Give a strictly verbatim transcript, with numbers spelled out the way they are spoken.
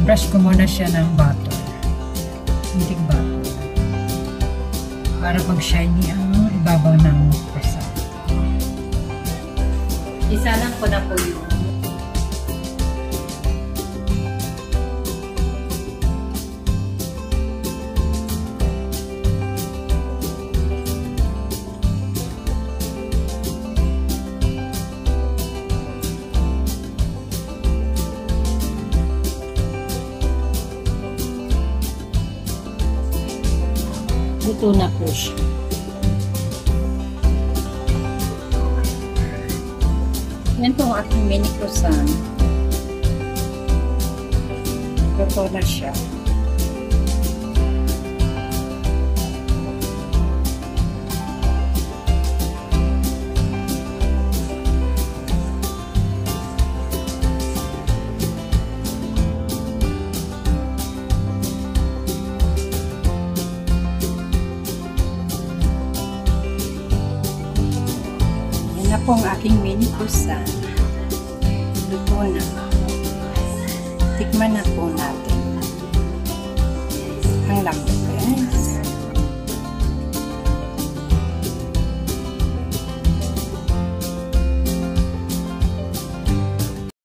I-brush ko muna siya ng butter. Hindi butter. Para mag-shiny ang ibabaw ng croissant. Isa lang ko na po yung luto na po siya. yan po ang aking mini croissant. Luto na siya. Yan na po ang aking mini croissant. Luto na. Tikman na po natin. Ang lambot.